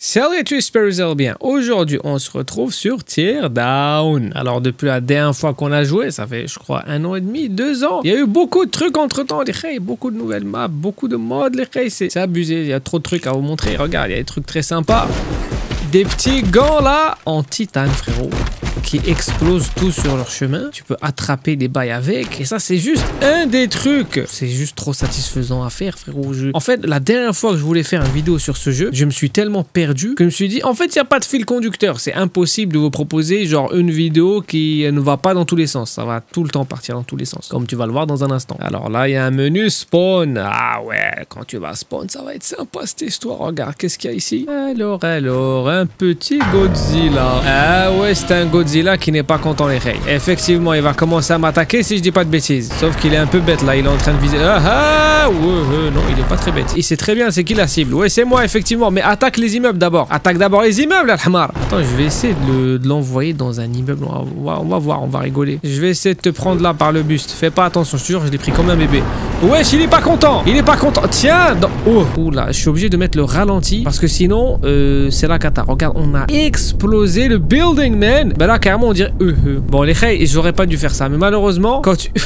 Salut à tous, j'espère que vous allez bien. Aujourd'hui, on se retrouve sur Teardown. Alors, depuis la dernière fois qu'on a joué, ça fait, je crois, 1 an et demi, 2 ans. Il y a eu beaucoup de trucs entre-temps, les gars. Beaucoup de nouvelles maps, beaucoup de modes, les gars. C'est abusé, il y a trop de trucs à vous montrer. Regarde, il y a des trucs très sympas. Des petits gants, là, en titane, frérot, qui explosent tout sur leur chemin. Tu peux attraper des bails avec. Et ça, c'est juste un des trucs. C'est juste trop satisfaisant à faire, frérot. En fait, la dernière fois que je voulais faire une vidéo sur ce jeu, je me suis tellement perdu que je me suis dit, en fait, il n'y a pas de fil conducteur. C'est impossible de vous proposer, genre, une vidéo qui ne va pas dans tous les sens. Ça va tout le temps partir dans tous les sens, comme tu vas le voir dans un instant. Alors là, il y a un menu spawn. Ah ouais, quand tu vas spawn, ça va être sympa, cette histoire. Regarde, qu'est-ce qu'il y a ici? Alors, un petit Godzilla. Ah ouais, c'est un Godzilla qui n'est pas content, les reilles. Effectivement, il va commencer à m'attaquer si je dis pas de bêtises. Sauf qu'il est un peu bête là, il est en train de viser. Non, il est pas très bête. Il sait très bien c'est qui la cible. Ouais, c'est moi, effectivement. Mais attaque les immeubles d'abord. Attaque d'abord les immeubles, Al-Hamar. Attends, je vais essayer de l'envoyer dans un immeuble. On va voir, on va rigoler. Je vais essayer de te prendre là par le buste. Fais pas attention, je te jure, je l'ai pris comme un bébé. Wesh, il est pas content. Il est pas content. Tiens, oh là, je suis obligé de mettre le ralenti parce que sinon, c'est la cata. Regarde, on a explosé le building, man. Ben là, carrément, on dirait. Bon, les reilles, j'aurais pas dû faire ça, mais malheureusement, quand tu.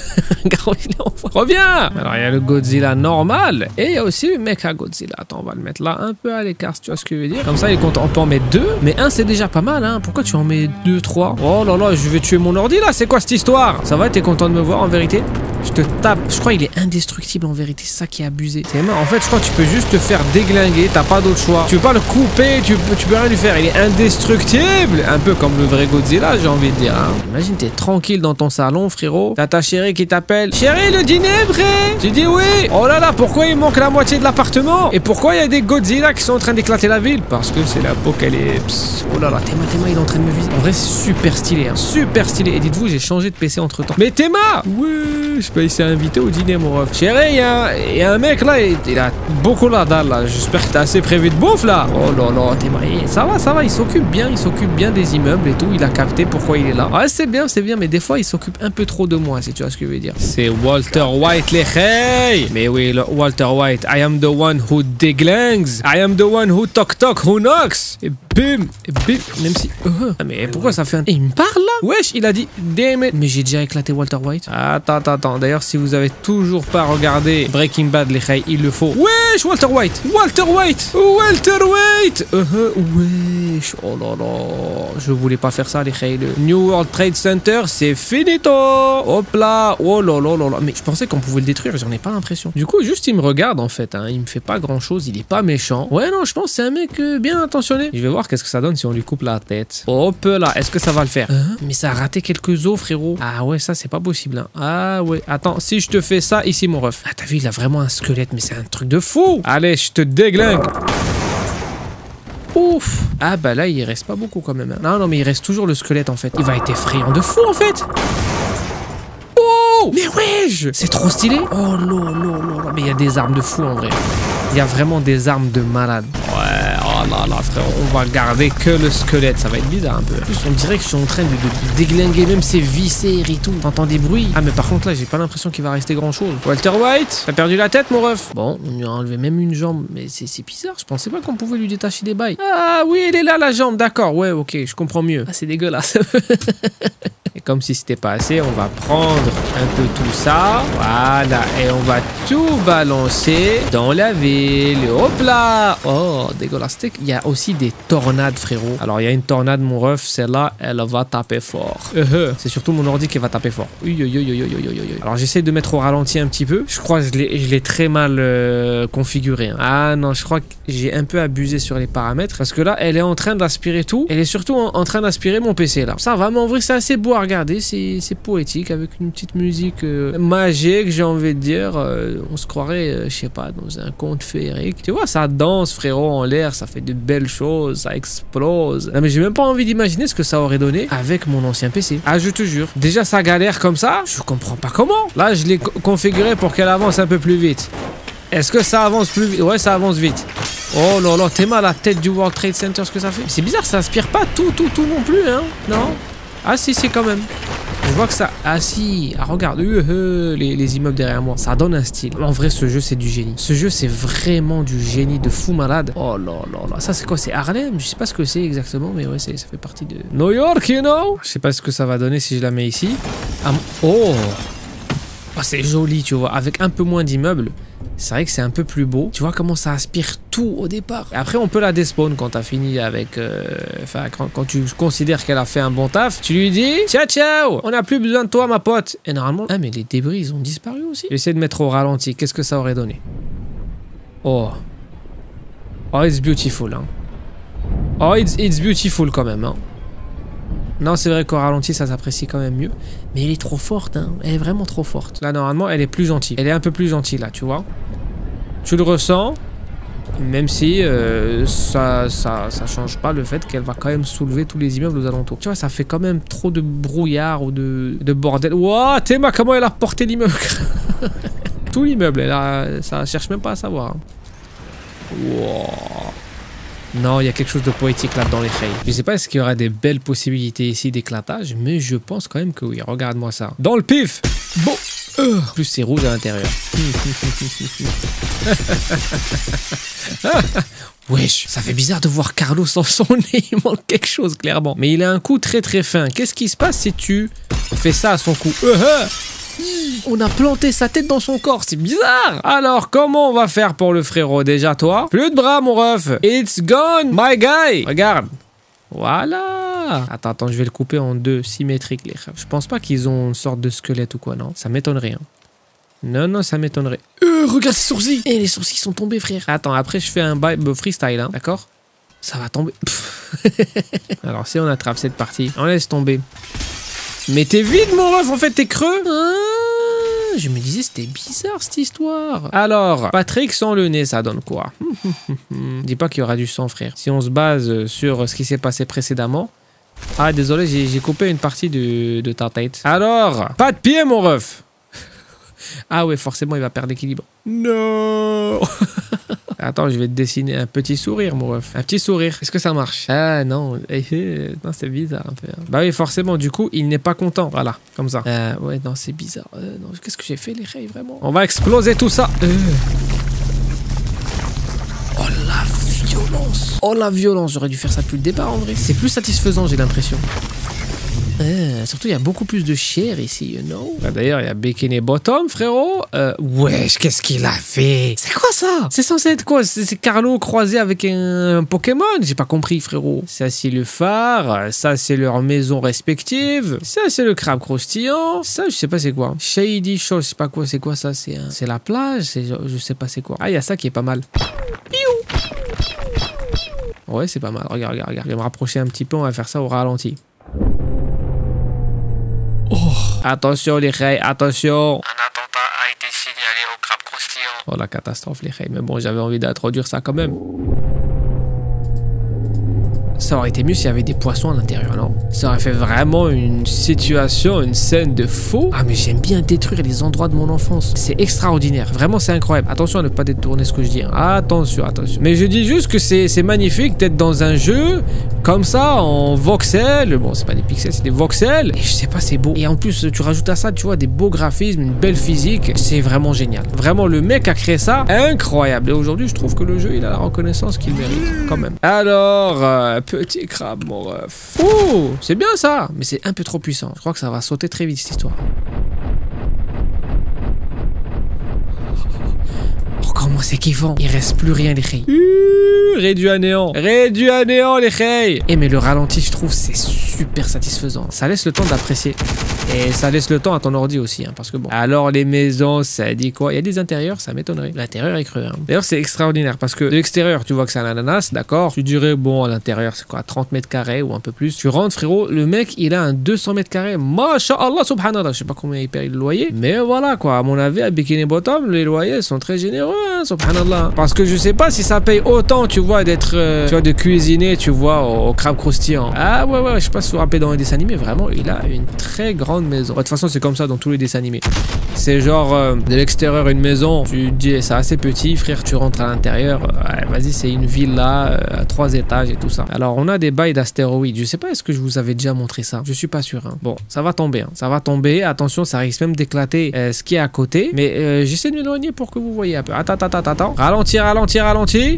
Reviens. Alors, il y a le Godzilla normal et il y a aussi le Mecha Godzilla. Attends, on va le mettre là un peu à l'écart, si tu vois ce que je veux dire. Comme ça, il est content. On peut en mettre 2, mais 1, c'est déjà pas mal, hein. Pourquoi tu en mets 2, 3? Oh là là, je vais tuer mon ordi là. C'est quoi cette histoire? Ça va, t'es content de me voir en vérité? Je te tape. Je crois qu'il est indestructible en vérité. C'est ça qui est abusé. En fait, je crois que tu peux juste te faire déglinguer. T'as pas d'autre choix. Tu peux pas le couper. Tu peux rien lui faire. Il est indestructible. Un peu comme le vrai Godzilla, j'ai envie de dire. Hein. Imagine, t'es tranquille dans ton salon, frérot. T'as ta chérie qui t'appelle. Chérie, le dîner est prêt. Tu dis oui. Oh là là, pourquoi il manque la moitié de l'appartement? Et pourquoi il y a des Godzilla qui sont en train d'éclater la ville? Parce que c'est l'apocalypse. Oh là là, Théma, il est en train de me viser. En vrai, c'est super stylé. Hein. Super stylé. Et dites-vous, j'ai changé de PC entre temps. Mais Théma! Ouais, je peux essayer d'inviter au dîner, mon ref. Chérie, il y a un mec là, il a beaucoup la dalle là. J'espère que t'as assez prévu de bouffe là. Oh là là, Théma, ça va, il s'occupe bien des immeubles et tout. Il a capté pourquoi il est là. Ouais, c'est bien, mais des fois, il s'occupe un peu trop de moi, si tu vois ce que je veux dire. C'est Walter White, les hey! Mais oui, Walter White, I am the one who déglingues. I am the one who talk, who knocks. Et bim, même si... mais pourquoi ça fait un... il me parle là? Wesh, il a dit damn it. Mais j'ai déjà éclaté Walter White. Attends. D'ailleurs, si vous avez toujours pas regardé Breaking Bad, les gars, il le faut. Wesh, Walter White. Wesh. Oh là là. Je voulais pas faire ça, les gars. Le New World Trade Center, c'est finito. Hop là. Oh là là là là. Mais je pensais qu'on pouvait le détruire, j'en ai pas l'impression. Du coup, juste il me regarde en fait. Hein. Il me fait pas grand chose. Il est pas méchant. Ouais, non, je pense que c'est un mec bien intentionné. Je vais voir qu'est-ce que ça donne si on lui coupe la tête. Hop là. Est-ce que ça va le faire? Mais ça a raté quelques os, frérot. Ah ouais, ça c'est pas possible. Hein. Ah ouais. Attends, si je te fais ça ici, mon ref. Ah, t'as vu, il a vraiment un squelette, mais c'est un truc de fou. Allez, je te déglingue. Ouf. Ah bah là, il reste pas beaucoup quand même. Hein. Non, mais il reste toujours le squelette en fait. Il va être effrayant de fou en fait. Mais wesh, c'est trop stylé. Oh là. Mais il y a des armes de fou en vrai. Il y a vraiment des armes de malade. Ouais, oh là, frère, on va garder que le squelette. Ça va être bizarre un peu. En plus, on dirait que je suis en train de déglinguer même ses viscères et tout. T'entends des bruits. Ah, mais par contre, là, j'ai pas l'impression qu'il va rester grand chose. Walter White, t'as perdu la tête, mon ref? Bon, on lui a enlevé même une jambe. Mais c'est bizarre. Je pensais pas qu'on pouvait lui détacher des bails. Ah, oui, elle est là, la jambe. D'accord, ouais, ok, je comprends mieux. Ah, c'est dégueulasse. Et comme si c'était pas assez, on va prendre un peu tout ça. Voilà. Et on va tout balancer dans la ville. Hop là. Oh, dégueulasse. Il y a aussi des tornades, frérot. Alors, il y a une tornade, mon ref. Celle-là, elle va taper fort. C'est surtout mon ordi qui va taper fort. Alors, j'essaie de mettre au ralenti un petit peu. Je crois que je l'ai très mal configuré. Hein. Ah non, je crois que j'ai un peu abusé sur les paramètres. Parce que là, elle est en train d'aspirer tout. Elle est surtout en train d'aspirer mon PC, là. Ça va, mais en vrai, c'est assez beau à regarder. C'est poétique avec une petite musique magique, j'ai envie de dire. On se croirait, je sais pas, dans un conte féerique. Tu vois, ça danse, frérot, en l'air. Ça fait de belles choses. Ça explose. Non, mais j'ai même pas envie d'imaginer ce que ça aurait donné avec mon ancien PC. Ah, je te jure. Déjà, ça galère comme ça. Je comprends pas comment. Là, je l'ai configuré pour qu'elle avance un peu plus vite. Est-ce que ça avance plus vite? Ouais, ça avance vite. Oh là là, t'es mal la tête du World Trade Center, ce que ça fait. C'est bizarre, ça aspire pas tout non plus, hein? Non? Ah si, quand même. Je vois que ça... Ah si, ah, regarde, les immeubles derrière moi. Ça donne un style. En vrai, ce jeu, c'est du génie. Ce jeu, c'est vraiment du génie de fou malade. Oh là là là. Ça, c'est quoi? C'est Harlem? Je sais pas ce que c'est exactement, mais ouais, ça fait partie de New York, you know? Je sais pas ce que ça va donner si je la mets ici. Ah, oh! Oh, c'est joli, tu vois. Avec un peu moins d'immeubles. C'est vrai que c'est un peu plus beau. Tu vois comment ça aspire tout au départ. Et après, on peut la despawn quand t'as fini avec... Enfin, quand tu considères qu'elle a fait un bon taf. Tu lui dis, ciao, ciao, on n'a plus besoin de toi, ma pote. Et normalement... Ah, mais les débris, ils ont disparu aussi. J'essaie de mettre au ralenti. Qu'est-ce que ça aurait donné? Oh. Oh, it's beautiful, hein. Oh, it's beautiful quand même, hein. Non, c'est vrai qu'au ralenti, ça s'apprécie quand même mieux. Mais elle est trop forte, hein. Elle est vraiment trop forte. Là, normalement, elle est plus gentille. Elle est un peu plus gentille, là, tu vois. Tu le ressens. Même si ça change pas le fait qu'elle va quand même soulever tous les immeubles aux alentours. Tu vois, ça fait quand même trop de brouillard ou de bordel. Wouah, Théma, comment elle a reporté l'immeuble? Tout l'immeuble, ça cherche même pas à savoir. Hein. Wow. Non, il y a quelque chose de poétique là dans les rails. Je sais pas est-ce qu'il y aura des belles possibilités ici d'éclatage, mais je pense quand même que oui. Regarde-moi ça. Dans le pif. Bon. Plus c'est rouge à l'intérieur. Wesh, ça fait bizarre de voir Carlos sans son nez. Il manque quelque chose clairement. Mais il a un coup très très fin. Qu'est-ce qui se passe si tu fais ça à son cou? On a planté sa tête dans son corps, c'est bizarre. Alors, comment on va faire pour le frérot? Déjà, toi? Plus de bras, mon ref. It's gone, my guy. Regarde. Voilà. Attends, je vais le couper en deux, symétriques, les refs. Je pense pas qu'ils ont une sorte de squelette ou quoi, non? Ça m'étonnerait. Hein. Non, ça m'étonnerait. Regarde ses sourcils. Et les sourcils sont tombés, frère. Attends, après, je fais un freestyle, hein, d'accord? Ça va tomber. Alors, si on attrape cette partie, on laisse tomber. Mais t'es vide, mon ref, en fait, t'es creux. Ah, je me disais, c'était bizarre, cette histoire. Alors, Patrick sans le nez, ça donne quoi? Dis pas qu'il y aura du sang, frère. Si on se base sur ce qui s'est passé précédemment... Ah, désolé, j'ai coupé une partie de ta tête. Alors, pas de pied, mon ref. Ah ouais, forcément, il va perdre l'équilibre. Non. Attends, je vais te dessiner un petit sourire, mon ref. Un petit sourire. Est-ce que ça marche? Ah non. Non, c'est bizarre un peu. Hein. Bah oui, forcément, du coup, il n'est pas content. Voilà, comme ça. Ouais, non, c'est bizarre. Non, qu'est-ce que j'ai fait, les rails, vraiment? On va exploser tout ça. Oh, la violence. Oh, la violence. J'aurais dû faire ça depuis le départ, en vrai. C'est plus satisfaisant, j'ai l'impression. Surtout, il y a beaucoup plus de chair ici, you know. D'ailleurs, il y a Bikini Bottom, frérot. Wesh, qu'est-ce qu'il a fait? C'est quoi ça? C'est censé être quoi? C'est Carlo croisé avec un Pokémon? J'ai pas compris, frérot. Ça, c'est le phare. Ça, c'est leur maison respective. Ça, c'est le crabe croustillant. Ça, je sais pas c'est quoi. Shady Show, je sais pas quoi. C'est quoi ça? C'est la plage? Je sais pas c'est quoi. Ah, il y a ça qui est pas mal. Ouais, c'est pas mal. Regarde. Je vais me rapprocher un petit peu. On va faire ça au ralenti. Oh. Attention les rails, attention. Un attentat a été signalé au crabe croustillant. Oh la catastrophe les rails, mais bon j'avais envie d'introduire ça quand même. Ça aurait été mieux s'il y avait des poissons à l'intérieur, non? Ça aurait fait vraiment une situation, une scène de faux. Ah mais j'aime bien détruire les endroits de mon enfance. C'est extraordinaire, vraiment c'est incroyable. Attention à ne pas détourner ce que je dis. Hein. Attention. Mais je dis juste que c'est magnifique d'être dans un jeu comme ça, en voxel. Bon, c'est pas des pixels, c'est des voxels. Et je sais pas, c'est beau. Et en plus, tu rajoutes à ça, tu vois, des beaux graphismes, une belle physique. C'est vraiment génial. Vraiment, le mec a créé ça. Incroyable. Et aujourd'hui, je trouve que le jeu, il a la reconnaissance qu'il mérite, quand même. Alors... Petit crabe, mon ref. Oh, c'est bien ça, mais c'est un peu trop puissant. Je crois que ça va sauter très vite, cette histoire. Oh, comment c'est kiffant. Il reste plus rien, les rails. Réduit à néant. Réduit à néant, les rails. Et mais le ralenti, je trouve, c'est super satisfaisant. Ça laisse le temps d'apprécier. Et ça laisse le temps à ton ordi aussi, hein, parce que bon. Alors les maisons, ça dit quoi? Il y a des intérieurs, ça m'étonnerait. L'intérieur est creux. Hein. D'ailleurs, c'est extraordinaire parce que de l'extérieur, tu vois que c'est un ananas, d'accord? Tu dirais, bon, à l'intérieur, c'est quoi? 30 mètres carrés ou un peu plus. Tu rentres, frérot, le mec, il a un 200 mètres carrés. Masha'Allah, subhanallah. Je sais pas combien il paye le loyer, mais voilà, quoi. À mon avis, à Bikini Bottom, les loyers sont très généreux, hein, subhanallah. Parce que je sais pas si ça paye autant, tu vois, d'être, tu vois, de cuisiner, tu vois, au crabe croustillant. Ah ouais, je sais pas si vous vous rappelez dans les dessins animés, vraiment, il a une très grande grande maison. De toute façon, c'est comme ça dans tous les dessins animés. C'est genre de l'extérieur une maison, tu te dis c'est assez petit, frère, tu rentres à l'intérieur, ouais, vas-y, c'est une villa à 3 étages et tout ça. Alors on a des bails d'astéroïdes, je sais pas est-ce que je vous avais déjà montré ça, je suis pas sûr. Hein. Bon, ça va tomber, ça va tomber, attention, ça risque même d'éclater ce qui est à côté, mais j'essaie de m'éloigner pour que vous voyez un peu. Attends, ralentis.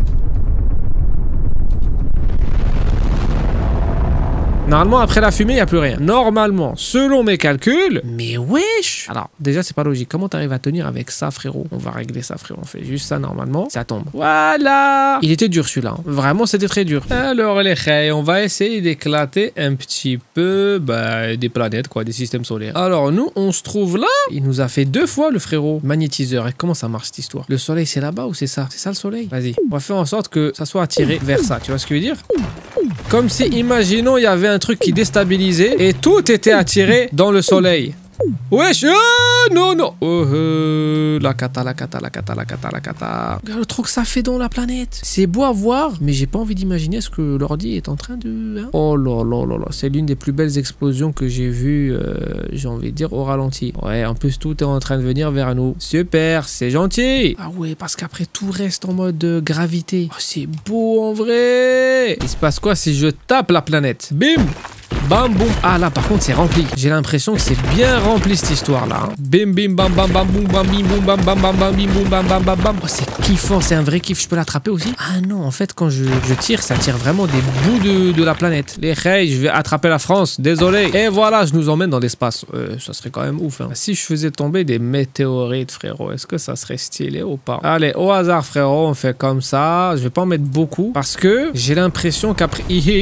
Normalement, après la fumée, il n'y a plus rien. Normalement, selon mes calculs... Mais wesh! Alors, déjà, c'est pas logique. Comment t'arrives à tenir avec ça, frérot? On va régler ça, frérot. On fait juste ça, normalement. Ça tombe. Voilà! Il était dur, celui-là. Hein. Vraiment, c'était très dur. Alors, les khayes, on va essayer d'éclater un petit peu des planètes, quoi, des systèmes solaires. Alors, nous, on se trouve là. Il nous a fait 2 fois, le frérot. Magnétiseur. Et comment ça marche, cette histoire? Le soleil, c'est là-bas ou c'est ça? C'est ça, le soleil? Vas-y. On va faire en sorte que ça soit attiré vers ça. Tu vois ce que je veux dire? Comme si, imaginons, il y avait un truc qui déstabilisait et tout était attiré dans le soleil. Wesh, non. La cata. Regarde le trou que ça fait dans la planète. C'est beau à voir, mais j'ai pas envie d'imaginer ce que l'ordi est en train de... Hein? Oh là. C'est l'une des plus belles explosions que j'ai vues, j'ai envie de dire, au ralenti. Ouais, en plus, tout est en train de venir vers nous. Super, c'est gentil. Ah ouais, parce qu'après, tout reste en mode gravité. Oh, c'est beau en vrai. Il se passe quoi si je tape la planète? Bim! Bam boum. Ah là par contre c'est rempli. J'ai l'impression que c'est bien rempli cette histoire là. Hein. Bim bim bam bam bam boum bam bim boum bam bam bam bam bim boum bam bam bam bam. Oh, c'est kiffant, c'est un vrai kiff. Je peux l'attraper aussi? Ah non, en fait quand je tire, ça tire vraiment des bouts de la planète. Les khayes, je vais attraper la France, désolé. Et voilà, je nous emmène dans l'espace. Ça serait quand même ouf. Hein. Si je faisais tomber des météorites, frérot, est-ce que ça serait stylé ou pas? Allez, au hasard, frérot, on fait comme ça. Je vais pas en mettre beaucoup parce que j'ai l'impression qu'après...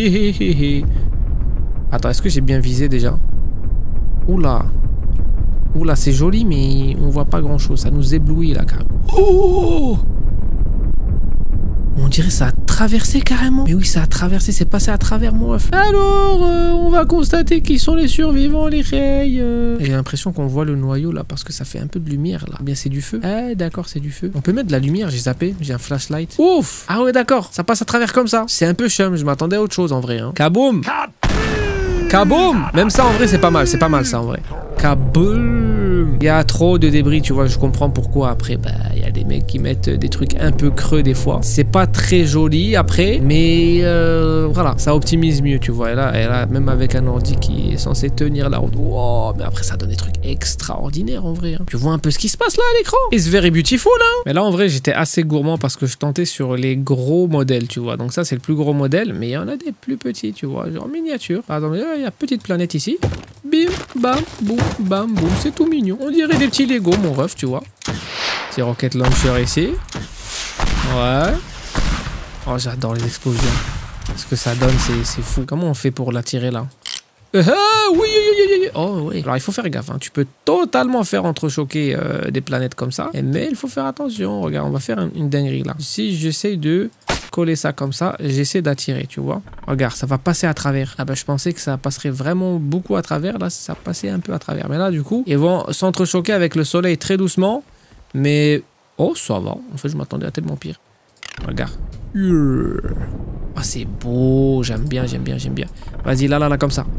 Attends, est-ce que j'ai bien visé déjà? Oula, c'est joli, mais on voit pas grand-chose. Ça nous éblouit, là, carrément. Oh! On dirait ça a traversé, carrément. Mais oui, ça a traversé, c'est passé à travers mon œuf. Alors, on va constater qui sont les survivants, les khayes. J'ai l'impression qu'on voit le noyau, là, parce que ça fait un peu de lumière, là. Bien, c'est du feu. Eh, d'accord, c'est du feu. On peut mettre de la lumière, j'ai zappé. J'ai un flashlight. Ouf! Ah ouais, d'accord, ça passe à travers comme ça. C'est un peu chum, je m'attendais à autre chose, en vrai. Hein. Kaboum! Kaboum! Même ça en vrai c'est pas mal ça en vrai. Kaboum! Il y a trop de débris, tu vois, je comprends pourquoi après. Bah, il y a des mecs qui mettent des trucs un peu creux des fois. C'est pas très joli après, mais voilà, ça optimise mieux, tu vois. Et là, même avec un ordi qui est censé tenir la route, wow, mais après ça donne des trucs extraordinaires en vrai. Hein. Tu vois un peu ce qui se passe là à l'écran? It's very beautiful, hein? Mais là en vrai, j'étais assez gourmand parce que je tentais sur les gros modèles, tu vois. Donc ça, c'est le plus gros modèle, mais il y en a des plus petits, tu vois, genre miniature. Pardon, il y a petite planète ici. Bim, bam, boum, c'est tout mignon. On dirait des petits Lego, mon ref, tu vois. Petit rocket launcher ici. Ouais. Oh, j'adore les explosions. Ce que ça donne, c'est fou. Comment on fait pour l'attirer là? Oui. Oh oui. Alors il faut faire gaffe. Hein. Tu peux totalement faire entrechoquer des planètes comme ça. Mais il faut faire attention. Regarde, on va faire une dinguerie là. Si j'essaye de coller ça comme ça, j'essaie d'attirer, tu vois. Regarde, ça va passer à travers. Ah bah je pensais que ça passerait vraiment beaucoup à travers. Là, ça passait un peu à travers. Mais là, du coup, ils vont s'entrechoquer avec le soleil très doucement. Mais... Oh, ça va. En fait, je m'attendais à tellement pire. Regarde. Ah, c'est beau. J'aime bien. Vas-y, là, comme ça.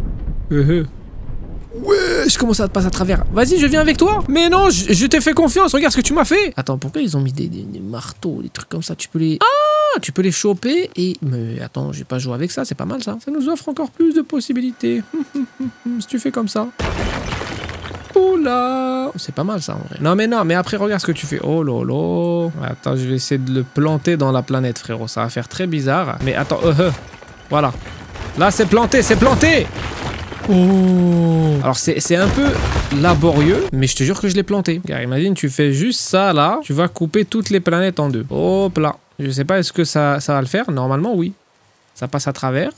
Ouais, je commence à te passer à travers. Vas-y, je viens avec toi. Mais non, je t'ai fait confiance. Regarde ce que tu m'as fait. Attends, pourquoi ils ont mis des marteaux, des trucs comme ça? Tu peux les... Ah, tu peux les choper et... Mais attends, je vais pas jouer avec ça. C'est pas mal, ça. Ça nous offre encore plus de possibilités. Si tu fais comme ça. Oula, c'est pas mal, ça, en vrai. Non, mais après, regarde ce que tu fais. Oh lolo. Attends, je vais essayer de le planter dans la planète, frérot. Ça va faire très bizarre. Mais attends, voilà. Là, c'est planté. Oh. Alors c'est un peu laborieux, mais je te jure que je l'ai planté. Car imagine, tu fais juste ça là, tu vas couper toutes les planètes en deux. Hop là. Je sais pas, est-ce que ça va le faire? Normalement, oui. Ça passe à travers.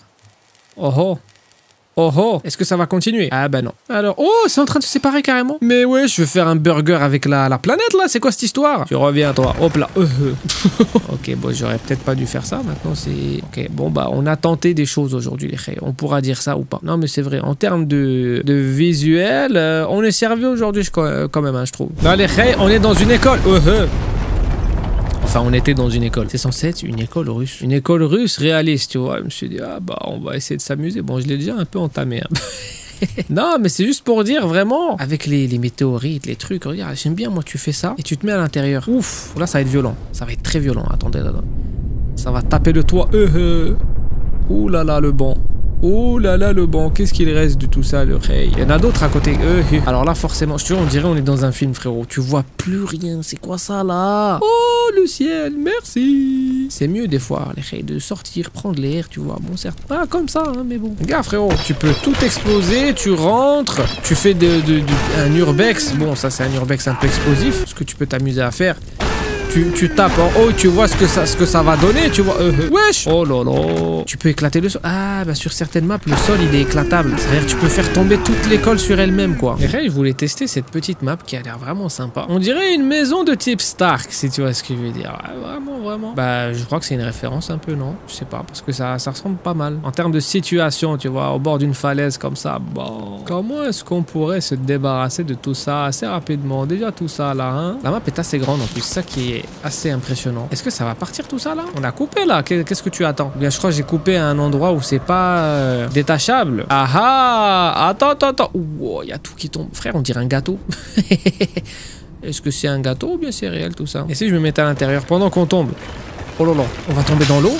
Oh, est-ce que ça va continuer? Ah bah non. Alors, oh, c'est en train de se séparer carrément. Mais ouais, je vais faire un burger avec la planète là, c'est quoi cette histoire? Tu reviens toi, hop là. Ok, bon, j'aurais peut-être pas dû faire ça, maintenant c'est... Ok, bon bah, on a tenté des choses aujourd'hui les khayes, on pourra dire ça ou pas. Non mais c'est vrai, en termes de visuel, on est servi aujourd'hui quand même, hein, je trouve. Là les khayes, on est dans une école. Enfin, on était dans une école. C'est censé être une école russe. Une école russe réaliste, tu vois. Je me suis dit, ah bah, on va essayer de s'amuser. Bon, je l'ai déjà un peu entamé. Hein. Non, mais c'est juste pour dire vraiment, avec les météorites, les trucs, regarde, j'aime bien, moi, tu fais ça et tu te mets à l'intérieur. Ouf, là, ça va être violent. Ça va être très violent. Attendez, là. Ça va taper le toit. Ouh là là, le banc. Oh là là, le banc, qu'est-ce qu'il reste de tout ça, le rey? Il y en a d'autres à côté. Alors là, forcément, je te jure, on dirait on est dans un film, frérot. Tu vois plus rien. C'est quoi ça, là? Oh, le ciel, merci. C'est mieux, des fois, les reys, de sortir, prendre l'air, tu vois. Bon, certes, pas comme ça, hein, mais bon. Regarde, frérot, tu peux tout exploser, tu rentres, tu fais un urbex. Bon, ça, c'est un urbex un peu explosif, ce que tu peux t'amuser à faire. Tu tapes en haut, tu vois ce que ça va donner, tu vois. Wesh! Oh là là! Tu peux éclater le sol. Ah, bah sur certaines maps, le sol il est éclatable. C'est-à-dire que tu peux faire tomber toute l'école sur elle-même, quoi. Et là, je voulais tester cette petite map qui a l'air vraiment sympa. On dirait une maison de type Stark, si tu vois ce que je veux dire. Vraiment, vraiment. Bah, je crois que c'est une référence un peu, non? Je sais pas, parce que ça ressemble pas mal. En termes de situation, tu vois, au bord d'une falaise comme ça. Bon. Comment est-ce qu'on pourrait se débarrasser de tout ça assez rapidement? Déjà, tout ça là, hein? La map est assez grande en plus, ça qui est assez impressionnant. Est-ce que ça va partir tout ça là? On a coupé là, qu'est-ce que tu attends? Bien, je crois que j'ai coupé à un endroit où c'est pas détachable. Ah ah! Attends. Ouh, il y a tout qui tombe. Frère, on dirait un gâteau. Est-ce que c'est un gâteau ou bien c'est réel tout ça? Et si je me mettais à l'intérieur pendant qu'on tombe? Oh là là, on va tomber dans l'eau?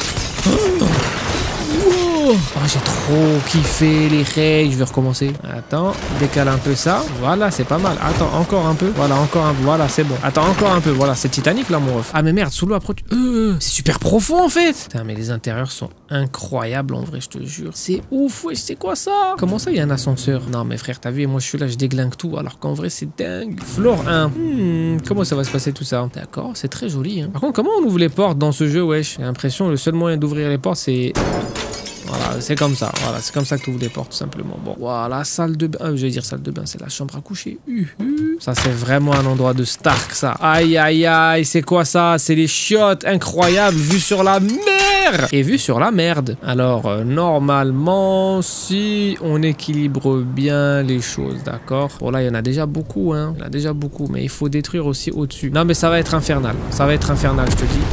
Oh, j'ai trop kiffé les rays. Je vais recommencer. Attends, décale un peu ça. Voilà, c'est pas mal. Attends, encore un peu. Voilà, encore un peu. Voilà, c'est bon. Attends, encore un peu. Voilà, c'est Titanic là, mon ref. Ah, mais merde, sous l'eau après. C'est super profond en fait. Putain, mais les intérieurs sont incroyables en vrai, je te jure. C'est ouf, wesh, c'est quoi ça? Comment ça, il y a un ascenseur? Non, mais frère, t'as vu, moi je suis là, je déglingue tout. Alors qu'en vrai, c'est dingue. Floor 1. Comment ça va se passer tout ça? D'accord, c'est très joli. Hein. Par contre, comment on ouvre les portes dans ce jeu, wesh? J'ai l'impression le seul moyen d'ouvrir les portes, c'est. Voilà, c'est comme ça. Voilà, c'est comme ça que tu ouvres les portes, tout simplement. Bon, voilà, salle de bain. Je vais dire salle de bain, c'est la chambre à coucher. Ça, c'est vraiment un endroit de Stark, ça. Aïe, aïe, aïe, c'est quoi ça? C'est les chiottes incroyables vues sur la mer et vues sur la merde. Alors, normalement, si on équilibre bien les choses, d'accord? Bon, là, il y en a déjà beaucoup, hein. Il y en a déjà beaucoup, mais il faut détruire aussi au-dessus. Non, mais ça va être infernal. Ça va être infernal, je te dis.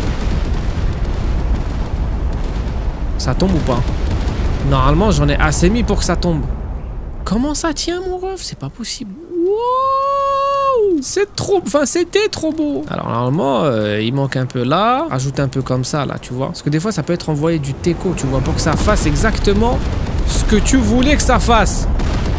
Ça tombe ou pas? Normalement, j'en ai assez mis pour que ça tombe. Comment ça tient, mon ref? C'est pas possible. Wow! C'est trop... Enfin, c'était trop beau. Alors, normalement, il manque un peu là. Rajoute un peu comme ça, là, tu vois. Parce que des fois, ça peut être envoyé du teco, tu vois, pour que ça fasse exactement ce que tu voulais que ça fasse.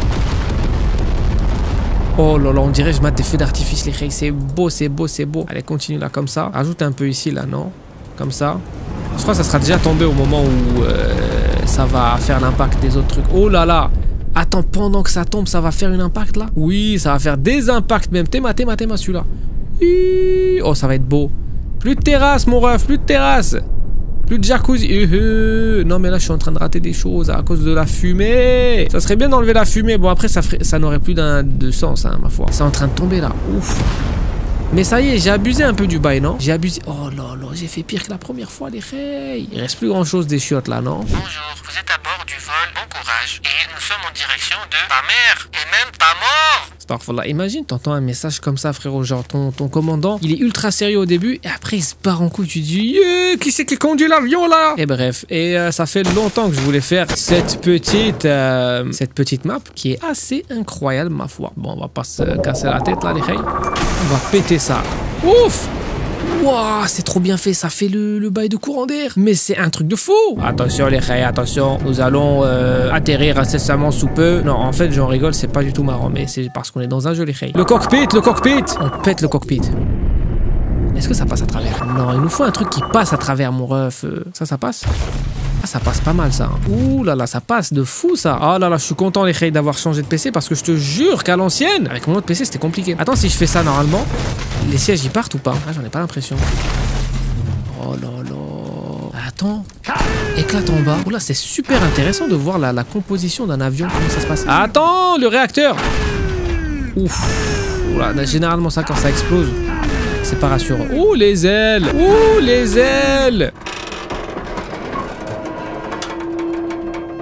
Oh là là, on dirait que je mate des feux d'artifice, les rays. C'est beau, c'est beau, c'est beau. Allez, continue là, comme ça. Rajoute un peu ici, là, non? Comme ça. Je crois que ça sera déjà tombé au moment où ça va faire l'impact des autres trucs. Oh là là! Attends, pendant que ça tombe, ça va faire un impact là? Oui, ça va faire des impacts même. Théma celui-là. Oh, ça va être beau. Plus de terrasse, mon ref, plus de terrasse. Plus de jacuzzi. Non, mais là, je suis en train de rater des choses à cause de la fumée. Ça serait bien d'enlever la fumée. Bon, après, ça n'aurait plus de sens, hein, ma foi. C'est en train de tomber là. Ouf. Mais ça y est, j'ai abusé un peu du bail, non? J'ai abusé... Oh là là, j'ai fait pire que la première fois, les rays. Il reste plus grand-chose des chiottes, là, non? Bonjour, vous êtes à bord du vol, bon courage. Et nous sommes en direction de ta mère, et même ta mort. Astaghfirullah. Imagine, t'entends un message comme ça, frérot, genre ton commandant, il est ultra sérieux au début, et après il se barre en couille, tu dis qui c'est qui conduit l'avion, là? Et bref, ça fait longtemps que je voulais faire cette petite map, qui est assez incroyable, ma foi. Bon, on va pas se casser la tête, là, les rays. On va péter ça. Ouf! Wouah, c'est trop bien fait, ça fait le bail de courant d'air. Mais c'est un truc de fou. Attention les rays, attention. Nous allons atterrir incessamment sous peu. Non, en fait, j'en rigole, c'est pas du tout marrant. Mais c'est parce qu'on est dans un jeu, les rays. Le cockpit. On pète le cockpit. Est-ce que ça passe à travers? Non, il nous faut un truc qui passe à travers, mon ref. Ça passe? Ah, ça passe pas mal, ça. Ouh là là, ça passe de fou, ça. Oh là là, je suis content, les rays, d'avoir changé de PC parce que je te jure qu'à l'ancienne, avec mon autre PC, c'était compliqué. Attends, si je fais ça normalement, les sièges, ils partent ou pas? Ah, j'en ai pas l'impression. Oh là là. Attends. Éclate en bas. Oh là, c'est super intéressant de voir la composition d'un avion, comment ça se passe. Attends, le réacteur. Ouf. Voilà, généralement, ça, quand ça explose, c'est pas rassurant. Ouh, les ailes. Ouh, les ailes.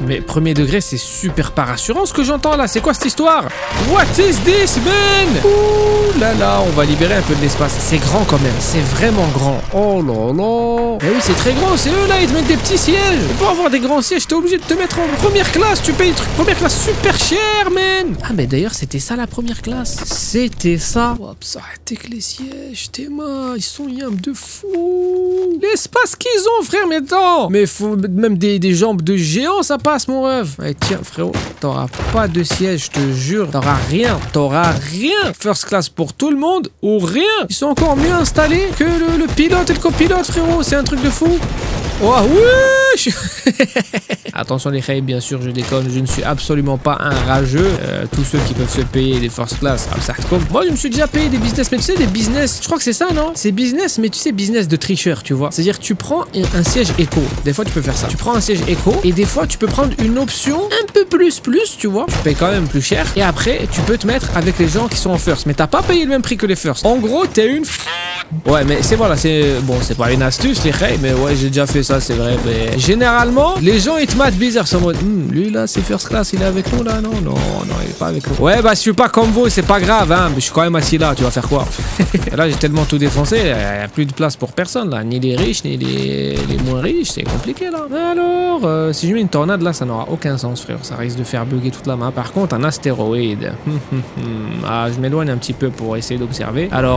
Mais premier degré, c'est super pas rassurant ce que j'entends là. C'est quoi cette histoire? What is this, man? Ouh là là, on va libérer un peu de l'espace. C'est grand quand même, c'est vraiment grand. Oh là là. Eh oui, c'est très grand, c'est eux là, ils te mettent des petits sièges. Et pour avoir des grands sièges, t'es obligé de te mettre en première classe. Tu payes le truc première classe super cher, man. Ah, mais d'ailleurs, c'était ça la première classe. C'était ça. Oups, arrêtez que les sièges, t'es mal. Ils sont yam de fou. L'espace qu'ils ont, frère, mais attends. Mais faut même des jambes de géant, ça passe, mon rêve. Allez, tiens, frérot, t'auras pas de siège, je te jure. T'auras rien. T'auras rien. First class pour tout le monde ou rien. Ils sont encore mieux installés que le pilote et le copilote, frérot. C'est un truc de fou. Oh oui. Attention les reilles, bien sûr, je déconne. Je ne suis absolument pas un rageux. Tous ceux qui peuvent se payer des first class, moi je me suis déjà payé des business, mais tu sais, des business, je crois que c'est ça, non? C'est business, mais tu sais, business de tricheur, tu vois. C'est-à-dire tu prends un siège éco. Des fois tu peux faire ça. Tu prends un siège éco et des fois tu peux prendre une option un peu plus, tu vois. Tu payes quand même plus cher et après tu peux te mettre avec les gens qui sont en first. Mais t'as pas payé le même prix que les first. En gros, t'es une... Ouais, mais c'est voilà, c'est... Bon, c'est pas une astuce, les reilles, mais ouais, j'ai déjà fait ça, c'est vrai. Mais généralement, les gens ils te matent bizarre. Ils sont en mode, lui là, c'est first class, il est avec nous là? Non, il est pas avec nous. Ouais, bah je suis pas comme vous, c'est pas grave, hein. Mais je suis quand même assis là, tu vas faire quoi? Là, j'ai tellement tout défoncé, il y a plus de place pour personne là. Ni les riches, ni les moins riches, c'est compliqué là. Alors, si je mets une tornade là, ça n'aura aucun sens, frère. Ça risque de faire bugger toute la main. Par contre, un astéroïde. Ah, je m'éloigne un petit peu pour essayer d'observer. Alors.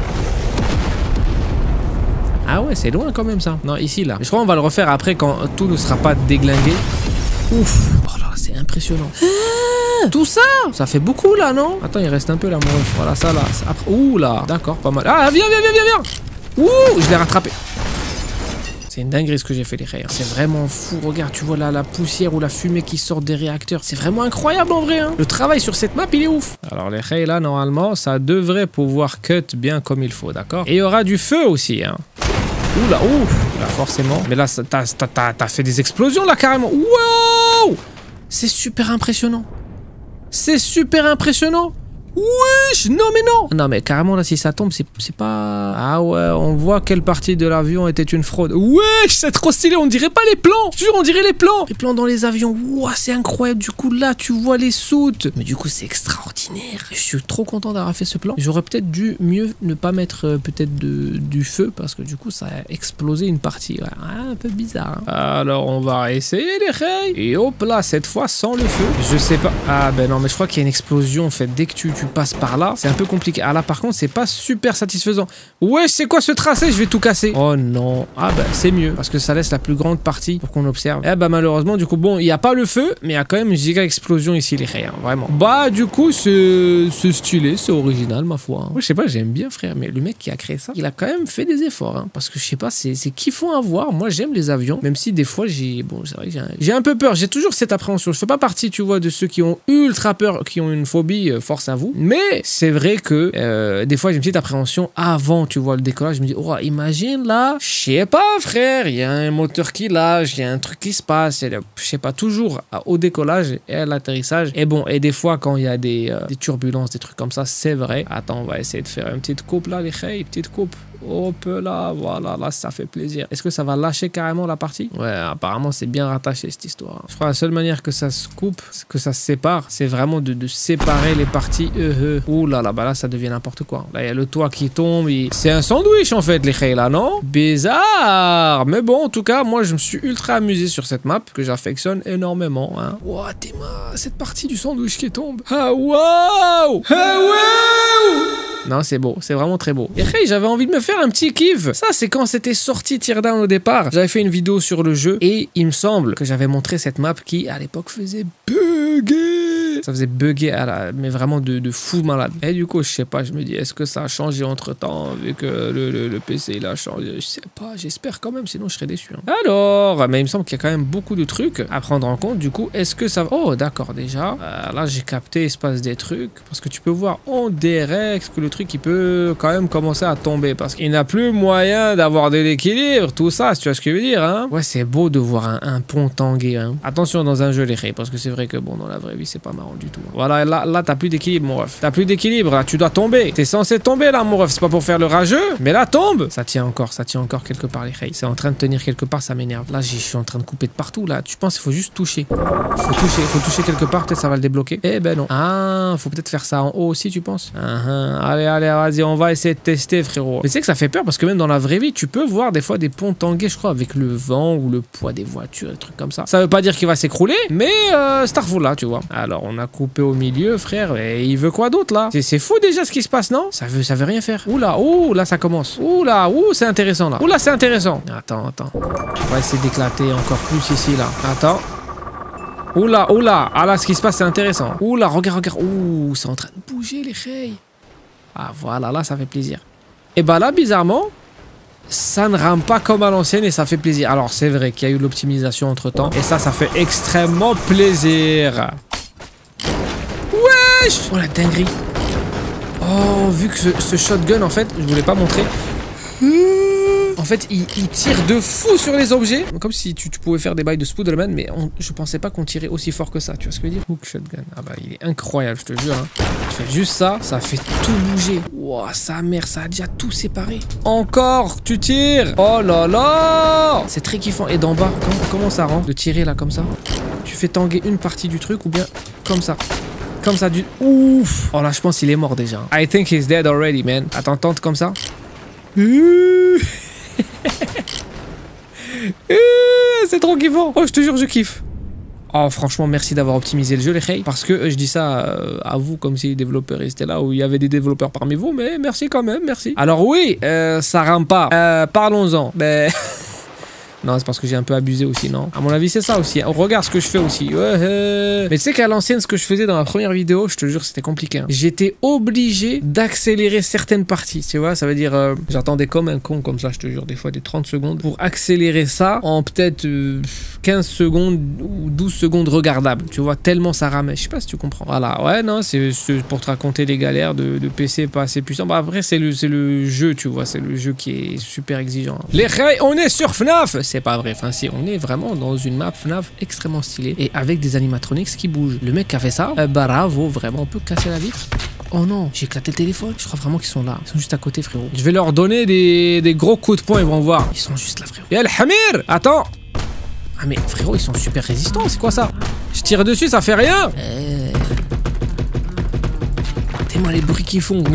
Ah ouais, c'est loin quand même ça. Non, ici là. Je crois qu'on va le refaire après quand tout ne sera pas déglingué. Ouf. Oh là, c'est impressionnant. Ah, tout ça, ça fait beaucoup là, non? Attends, il reste un peu là, mon ref. Voilà, ça là. Après... Ouh là, d'accord, pas mal. Ah, viens. Ouh, je l'ai rattrapé. C'est une dinguerie ce que j'ai fait, les rayons. C'est vraiment fou. Regarde, tu vois là la poussière ou la fumée qui sort des réacteurs. C'est vraiment incroyable en vrai, hein. Le travail sur cette map, il est ouf. Alors les rayons là, normalement, ça devrait pouvoir cut bien comme il faut, d'accord? Et il y aura du feu aussi, hein. Oula, ouf, là forcément. Mais là, t'as fait des explosions là carrément. Wow! C'est super impressionnant. C'est super impressionnant. Wesh, non mais non. Non mais carrément là, si ça tombe, c'est pas... Ah ouais, on voit quelle partie de l'avion était une fraude. Wesh, c'est trop stylé, on dirait pas les plans. Je jure, on dirait les plans. Les plans dans les avions, ouah, c'est incroyable. Du coup là, tu vois les soutes. Mais du coup, c'est extraordinaire. Je suis trop content d'avoir fait ce plan. J'aurais peut-être dû mieux ne pas mettre peut-être du feu parce que du coup, ça a explosé une partie. Ouais, un peu bizarre. Hein. Alors, on va essayer les rails. Et hop là, cette fois sans le feu. Je sais pas. Ah ben non, mais je crois qu'il y a une explosion en fait. Dès que tu passes par là, c'est un peu compliqué. Ah là, par contre, c'est pas super satisfaisant. Ouais, c'est quoi ce tracé? Je vais tout casser. Oh non. Ah bah, c'est mieux parce que ça laisse la plus grande partie pour qu'on observe. Eh bah, malheureusement, du coup, bon, il n'y a pas le feu, mais il y a quand même une giga explosion ici, les rails. Hein, vraiment. Bah, du coup, c'est stylé, c'est original, ma foi. Hein. Moi, je sais pas, j'aime bien, frère, mais le mec qui a créé ça, il a quand même fait des efforts. Hein, parce que je sais pas, c'est kiffant à voir. Moi, j'aime les avions, même si des fois, bon, c'est vrai que j'ai un peu peur. J'ai toujours cette appréhension. Je fais pas partie, tu vois, de ceux qui ont ultra peur, qui ont une phobie, force à vous. Mais c'est vrai que des fois j'ai une petite appréhension avant, tu vois, le décollage. Je me dis, oh, imagine là, je sais pas, frère, il y a un moteur qui lâche, il y a un truc qui se passe, je sais pas, toujours au décollage et à l'atterrissage. Et bon, et des fois quand il y a des turbulences, des trucs comme ça, c'est vrai. Attends, on va essayer de faire une petite coupe là, les reilles, petite coupe. Hop là, voilà, là ça fait plaisir. Est-ce que ça va lâcher carrément la partie? Ouais, apparemment c'est bien rattaché cette histoire. Je crois que la seule manière que ça se coupe, que ça se sépare, c'est vraiment de séparer les parties. Ouh là là, bah là ça devient n'importe quoi. Là il y a le toit qui tombe. C'est un sandwich en fait, les reilles là, non? Bizarre. Mais bon, en tout cas, moi je me suis ultra amusé sur cette map que j'affectionne énormément. Hein. Wow, cette partie du sandwich qui tombe. Ah wow! Ah wow! Non, c'est beau, c'est vraiment très beau. Et hey, j'avais envie de me faire un petit kiff. Ça, c'est quand c'était sorti Teardown au départ. J'avais fait une vidéo sur le jeu et il me semble que j'avais montré cette map qui, à l'époque, faisait bugger. Ça faisait bugger, mais vraiment de fou malade. Et du coup, je sais pas, je me dis, est-ce que ça a changé entre temps, vu que le PC il a changé? Je sais pas, j'espère quand même, sinon je serais déçu. Hein. Alors, mais il me semble qu'il y a quand même beaucoup de trucs à prendre en compte. Du coup, est-ce que ça va... Oh, d'accord, déjà. Là, j'ai capté, il se passe des trucs. Parce que tu peux voir en direct que le truc, il peut quand même commencer à tomber. Parce qu'il n'a plus moyen d'avoir de l'équilibre, tout ça, si tu vois ce que je veux dire. Hein. Ouais, c'est beau de voir un pont tangué. Hein. Attention dans un jeu, les rayons, parce que c'est vrai que, bon, dans la vraie vie, c'est pas marrant du tout. Voilà, là t'as plus d'équilibre, mon ref. T'as plus d'équilibre, là, tu dois tomber. T'es censé tomber, là, mon ref. C'est pas pour faire le rageux, mais là, tombe. Ça tient encore quelque part, les reilles. C'est en train de tenir quelque part, ça m'énerve. Là, je suis en train de couper de partout, là. Tu penses qu'il faut juste toucher. Faut toucher quelque part, peut-être ça va le débloquer. Eh ben non. Ah, faut peut-être faire ça en haut aussi, tu penses? Allez, vas-y, on va essayer de tester, frérot. Mais tu sais que ça fait peur parce que même dans la vraie vie, tu peux voir des fois des ponts tangués, je crois, avec le vent ou le poids des voitures, des trucs comme ça. Ça veut pas dire qu'il va s'écrouler, mais Starfall là, tu vois. Alors, on a coupé au milieu, frère, et il veut quoi d'autre là? C'est fou déjà ce qui se passe, non? Ça veut rien faire. Oula, là ça commence. Oula, c'est intéressant là. Oula, c'est intéressant. Attends. On va essayer d'éclater encore plus ici là. Attends. Oula. Ah là, ce qui se passe, c'est intéressant. Oula, regarde. Ouh, c'est en train de bouger les reilles. Ah voilà, là, ça fait plaisir. Et bah là, bizarrement, ça ne rame pas comme à l'ancienne et ça fait plaisir. Alors, c'est vrai qu'il y a eu l'optimisation entre-temps. Et ça fait extrêmement plaisir. Wesh! Oh la dinguerie. Oh, vu que ce shotgun, en fait, je voulais pas montrer. En fait, il tire de fou sur les objets. Comme si tu pouvais faire des bails de Spider-Man, mais je pensais pas qu'on tirait aussi fort que ça. Tu vois ce que je veux dire? Hook shotgun. Ah bah, il est incroyable, je te jure. Hein. Tu fais juste ça, ça fait tout bouger. Wow, sa mère, ça a déjà tout séparé. Encore, tu tires. Oh là là. C'est très kiffant. Et d'en bas, comment ça rend de tirer là, comme ça? Tu fais tanguer une partie du truc ou bien comme ça? Comme ça, du... Ouf. Oh là, je pense qu'il est mort déjà. I think he's dead already, man. Attends, tente comme ça. C'est trop kiffant. Oh, je te jure, je kiffe. Oh, franchement, merci d'avoir optimisé le jeu, les reilles. Parce que je dis ça à vous comme si les développeurs étaient là, où il y avait des développeurs parmi vous, mais merci quand même, merci. Alors oui, ça rame pas. Parlons-en. Mais... Non, c'est parce que j'ai un peu abusé aussi, non? À mon avis, c'est ça aussi. Regarde ce que je fais aussi. Mais tu sais qu'à l'ancienne, ce que je faisais dans la première vidéo, je te jure, c'était compliqué. Hein. J'étais obligé d'accélérer certaines parties, tu vois? Ça veut dire, j'attendais comme un con, comme ça, je te jure, des fois des 30 secondes, pour accélérer ça en peut-être 15 secondes ou 12 secondes regardables, tu vois? Tellement ça ramait. Je sais pas si tu comprends. Voilà, ouais, non, c'est pour te raconter les galères de PC pas assez puissant. Bah, après, c'est le jeu, tu vois? C'est le jeu qui est super exigeant. Les reilles, on est sur FNAF! C'est pas vrai, enfin si, on est vraiment dans une map FNAF extrêmement stylée et avec des animatronics qui bougent. Le mec qui a fait ça, bravo, vraiment, on peut casser la vitre. Oh non, j'ai éclaté le téléphone. Je crois vraiment qu'ils sont là. Ils sont juste à côté, frérot. Je vais leur donner des gros coups de poing, ils vont voir. Ils sont juste là, frérot. Et le Hamir! Attends! Ah mais frérot, ils sont super résistants, c'est quoi ça? Je tire dessus, ça fait rien! Tellement les bruits qu'ils font.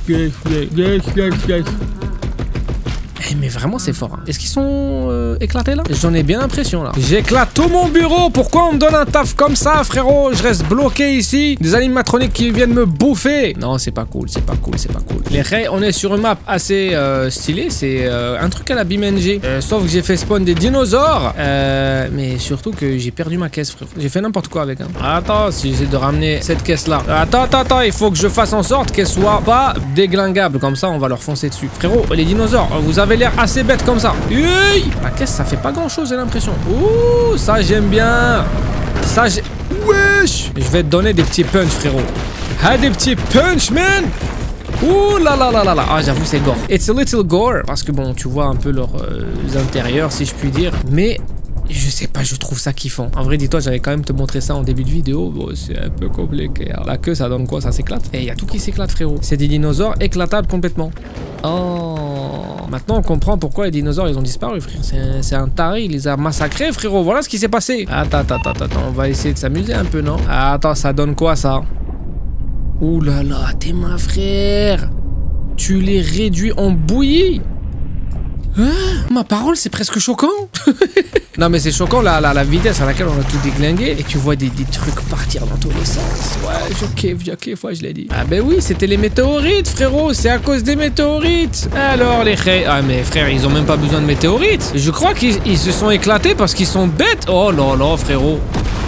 Mais vraiment c'est fort. Hein. Est-ce qu'ils sont éclatés là? J'en ai bien l'impression là. J'éclate tout mon bureau. Pourquoi on me donne un taf comme ça, frérot? Je reste bloqué ici. Des animatroniques qui viennent me bouffer. Non, c'est pas cool, c'est pas cool. Les reilles, on est sur une map assez stylée. C'est un truc à la BeamNG. Sauf que j'ai fait spawn des dinosaures. Mais surtout que j'ai perdu ma caisse, frérot. J'ai fait n'importe quoi avec. Hein. Attends, si j'essaie de ramener cette caisse là. Attends, il faut que je fasse en sorte qu'elle soit pas déglingable. Comme ça, on va leur foncer dessus. Frérot, les dinosaures, vous avez l'air assez bête comme ça. La caisse, ça fait pas grand chose, j'ai l'impression. Ouh, ça j'aime bien. Ça j'ai... Wesh. Je vais te donner des petits punch, frérot. Ah, des petits punch, man. Ouh là. Ah, j'avoue, c'est gore. It's a little gore. Parce que bon, tu vois un peu leurs intérieurs, si je puis dire. Mais... je sais pas, je trouve ça kiffant. En vrai, dis-toi, j'allais quand même te montrer ça en début de vidéo. Bon, c'est un peu compliqué. La queue, ça donne quoi? Ça s'éclate. Et il y a tout qui s'éclate, frérot. C'est des dinosaures éclatables complètement. Oh, maintenant on comprend pourquoi les dinosaures ils ont disparu, frère. C'est un taré, il les a massacrés, frérot. Voilà ce qui s'est passé. Attends, on va essayer de s'amuser un peu, non? Attends, ça donne quoi ça? Ouh là là, t'es ma frère. Tu les réduis en bouillie. Ma parole, c'est presque choquant. Non mais c'est choquant la vitesse à laquelle on a tout déglingué. Et tu vois des trucs partir dans tous les sens. Ouais, je kiffe, ouais, je l'ai dit. Ah ben oui, c'était les météorites, frérot. C'est à cause des météorites. Alors les reilles... Ah mais frère, ils ont même pas besoin de météorites. Je crois qu'ils se sont éclatés parce qu'ils sont bêtes. Oh là là, frérot.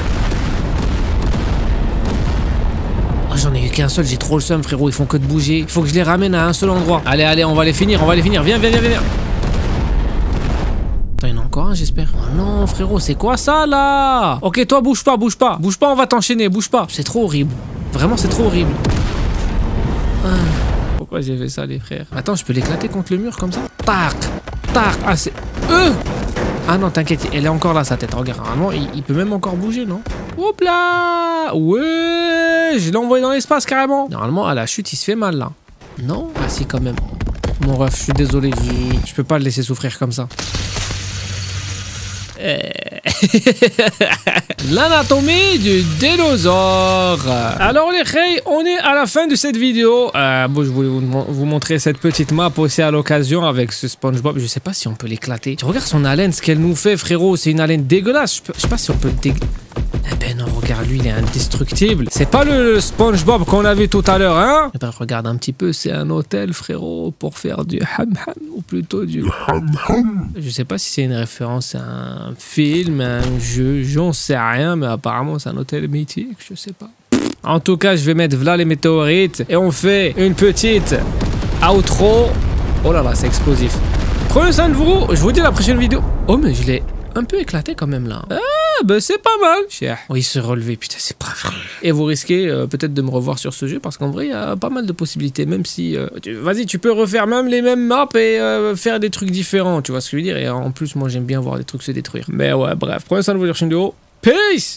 J'en ai eu qu'un seul, j'ai trop le seum, frérot. Ils font que de bouger. Il faut que je les ramène à un seul endroit. Allez, on va les finir. Viens. Il y en a encore un, j'espère. Oh non, frérot, c'est quoi ça, là? Ok, toi, bouge pas. Bouge pas, on va t'enchaîner, bouge pas. C'est trop horrible. Vraiment, c'est trop horrible. Pourquoi j'ai fait ça, les frères? Attends, je peux l'éclater contre le mur, comme ça? Tac. Ah, c'est... Ah non, t'inquiète, elle est encore là, sa tête. Regarde, normalement, il peut même encore bouger, non? Hop là. Ouais, je l'ai envoyé dans l'espace carrément. Normalement, à la chute, il se fait mal là. Non? Ah si, quand même. Mon ref, je suis désolé. Je peux pas le laisser souffrir comme ça. L'anatomie du dinosaure. Alors les reilles, on est à la fin de cette vidéo. Bon, je voulais vous montrer cette petite map aussi à l'occasion avec ce SpongeBob. Je sais pas si on peut l'éclater. Tu regardes son haleine, ce qu'elle nous fait, frérot. C'est une haleine dégueulasse. Je sais pas si on peut le Eh ben non, regarde, lui, il est indestructible. C'est pas le SpongeBob qu'on a vu tout à l'heure, hein? Eh ben regarde un petit peu, c'est un hôtel, frérot, pour faire du ham-ham, ou plutôt du ham-ham. Je sais pas si c'est une référence à un film, un jeu, j'en sais rien, mais apparemment c'est un hôtel mythique, je sais pas. En tout cas, je vais mettre là les météorites, et on fait une petite outro. Oh là là, c'est explosif. Prenez soin de vous, je vous dis à la prochaine vidéo. Oh, mais je l'ai un peu éclaté quand même là. Ah, ben c'est pas mal. Oh, il se relevait, putain, c'est pas vrai. Et vous risquez peut-être de me revoir sur ce jeu parce qu'en vrai, il y a pas mal de possibilités. Même si, vas-y, tu peux refaire même les mêmes maps et faire des trucs différents, tu vois ce que je veux dire. Et en plus, moi, j'aime bien voir des trucs se détruire. Mais ouais, bref, prenez soin de vous, les prochaines vidéos. Peace!